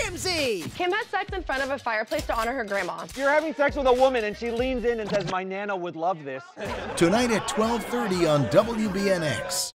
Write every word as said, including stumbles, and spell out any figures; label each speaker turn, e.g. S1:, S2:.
S1: Whimsy.
S2: Kim had sex in front of a fireplace to honor her grandma.
S3: You're having sex with a woman and she leans in and says, my Nana would love this.
S4: Tonight at twelve thirty on W B N X.